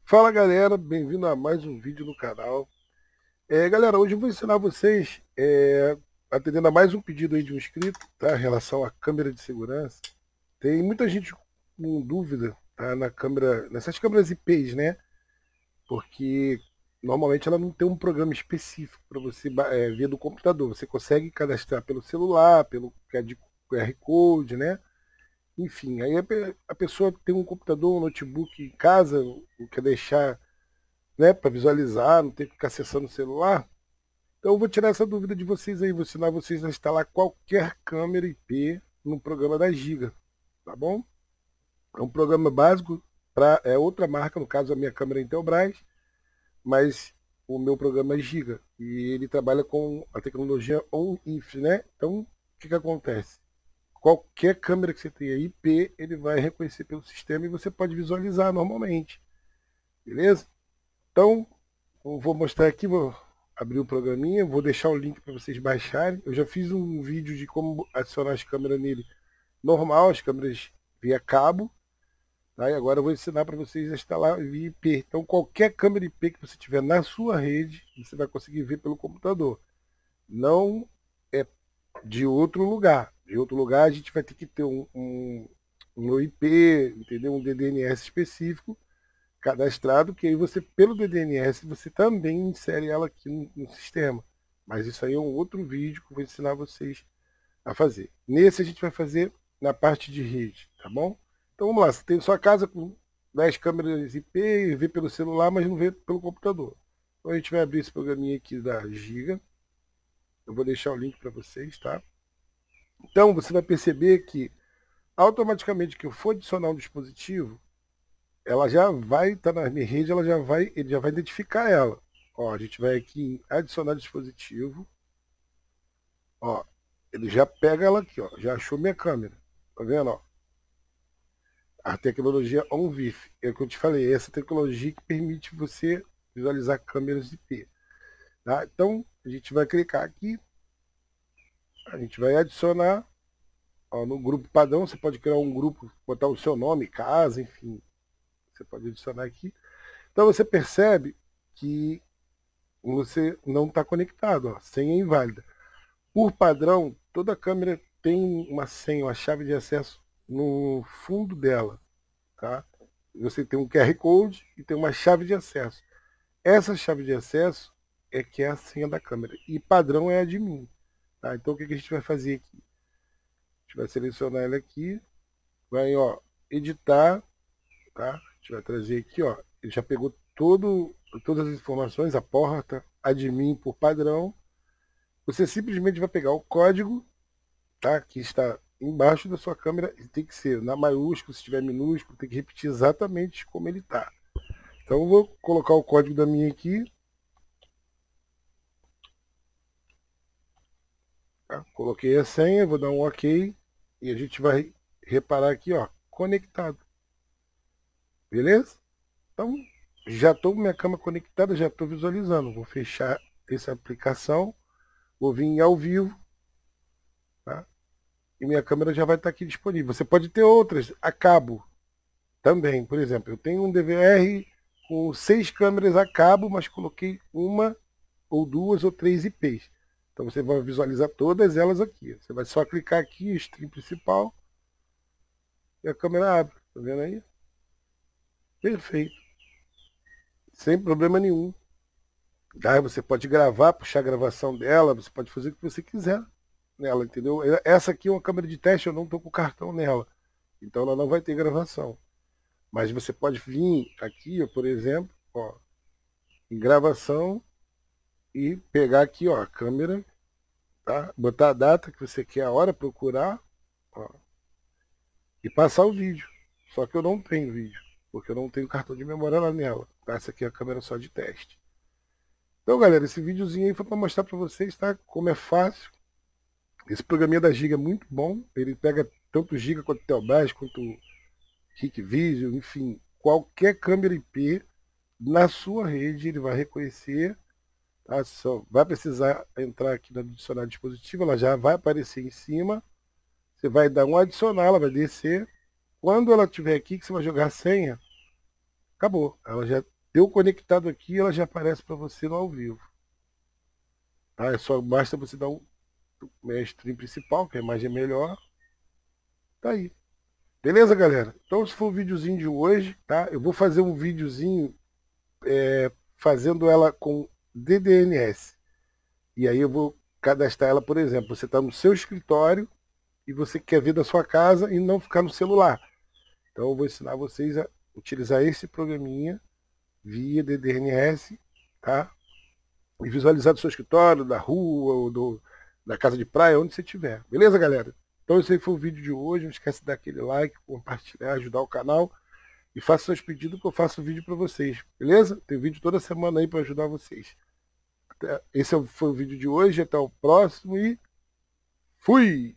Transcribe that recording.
Fala galera, bem-vindo a mais um vídeo no canal. Galera, hoje eu vou ensinar vocês, atendendo a mais um pedido aí de um inscrito, tá? Em relação à câmera de segurança. Tem muita gente com dúvida, tá? Nessas câmeras IPs, né? Porque normalmente ela não tem um programa específico para você ver do computador. Você consegue cadastrar pelo celular, pelo QR Code, né? Enfim, aí a pessoa tem um computador, um notebook em casa, não quer deixar, né, para visualizar, não ter que ficar acessando o celular. Então eu vou tirar essa dúvida de vocês aí, vou ensinar vocês a instalar qualquer câmera IP no programa da Giga, tá bom? É um programa básico para outra marca, no caso a minha câmera é Intelbras, mas o meu programa é Giga e ele trabalha com a tecnologia on-if, né? Então o que acontece? Qualquer câmera que você tenha IP, ele vai reconhecer pelo sistema e você pode visualizar normalmente, beleza? Então, eu vou mostrar aqui, vou abrir o programinha, vou deixar o link para vocês baixarem. Eu já fiz um vídeo de como adicionar as câmeras nele normal, as câmeras via cabo, tá? E agora eu vou ensinar para vocês a instalar via IP. Então, qualquer câmera IP que você tiver na sua rede, você vai conseguir ver pelo computador. Não é de outro lugar. De outro lugar, a gente vai ter que ter um OIP, entendeu? Um DDNS específico cadastrado, que aí você, pelo DDNS, você também insere ela aqui no sistema. Mas isso aí é um outro vídeo que eu vou ensinar vocês a fazer. Nesse a gente vai fazer na parte de rede, tá bom? Então vamos lá, você tem sua casa com 10 câmeras IP, vê pelo celular, mas não vê pelo computador. Então a gente vai abrir esse programinha aqui da Giga. Eu vou deixar o link para vocês, tá? Então você vai perceber que automaticamente que eu for adicionar um dispositivo, ela já vai estar na minha rede, ele já vai identificar ela. Ó, a gente vai aqui em adicionar dispositivo. Ó, ele já pega ela aqui, ó, já achou minha câmera. Tá vendo, ó? A tecnologia OnVIF, é o que eu te falei, é essa tecnologia que permite você visualizar câmeras IP. Tá? Então, a gente vai clicar aqui, a gente vai adicionar, ó, no grupo padrão, você pode criar um grupo, botar o seu nome, casa, enfim, você pode adicionar aqui. Então você percebe que você não está conectado, ó, senha inválida. Por padrão, toda câmera tem uma senha, uma chave de acesso no fundo dela, tá? Você tem um QR Code e tem uma chave de acesso. Essa chave de acesso é que é a senha da câmera e padrão é admin, tá? Então o que a gente vai fazer aqui? A gente vai selecionar ela aqui, vai, ó, editar, tá? A gente vai trazer aqui, ó, ele já pegou todas as informações, a porta, admin por padrão. Você simplesmente vai pegar o código, tá? Que está embaixo da sua câmera, e tem que ser na maiúsculo, se tiver minúsculo, tem que repetir exatamente como ele está. Então eu vou colocar o código da minha aqui, tá? Coloquei a senha, vou dar um OK e a gente vai reparar aqui, ó, conectado. Beleza? Então já estou com minha câmera conectada, já estou visualizando. Vou fechar essa aplicação, vou vir ao vivo, tá? E minha câmera já vai estar aqui disponível. Você pode ter outras a cabo também. Por exemplo, eu tenho um DVR com 6 câmeras a cabo, mas coloquei uma ou duas ou três IPs. Então você vai visualizar todas elas aqui. Você vai só clicar aqui, stream principal, e a câmera abre. Tá vendo aí? Perfeito. Sem problema nenhum. Tá? Você pode gravar, puxar a gravação dela, você pode fazer o que você quiser nela, entendeu? Essa aqui é uma câmera de teste, eu não estou com cartão nela. Então ela não vai ter gravação. Mas você pode vir aqui, ó, por exemplo, ó, em gravação e pegar aqui, ó, a câmera, tá? Botar a data que você quer, a hora, procurar, ó, e passar o vídeo. Só que eu não tenho vídeo, porque eu não tenho cartão de memória lá nela. Tá? Essa aqui é a câmera só de teste. Então, galera, esse videozinho aí foi para mostrar para vocês, tá? Como é fácil. Esse programinha da Giga é muito bom. Ele pega tanto Giga quanto Telbras, quanto Hikvision, enfim, qualquer câmera IP na sua rede ele vai reconhecer. Tá? Só vai precisar entrar aqui no adicionar dispositivo, ela já vai aparecer em cima. Você vai dar um adicionar, ela vai descer. Quando ela estiver aqui, que você vai jogar a senha, acabou. Ela já Deu conectado aqui, ela já aparece para você no ao vivo. Tá? Só basta você dar um stream principal, que a imagem é melhor. Tá aí. Beleza, galera? Então esse foi o videozinho de hoje, tá? Eu vou fazer um videozinho fazendo ela com DDNS. E aí eu vou cadastrar ela, por exemplo, você está no seu escritório e você quer ver da sua casa e não ficar no celular. Então eu vou ensinar vocês a utilizar esse programinha via DDNS, tá? E visualizar do seu escritório, da rua, ou da casa de praia, onde você estiver. Beleza, galera? Então esse aí foi o vídeo de hoje. Não esquece de dar aquele like, compartilhar, ajudar o canal. E faça seus pedidos que eu faço vídeo para vocês. Beleza? Tem vídeo toda semana aí para ajudar vocês. Esse foi o vídeo de hoje. Até o próximo e fui!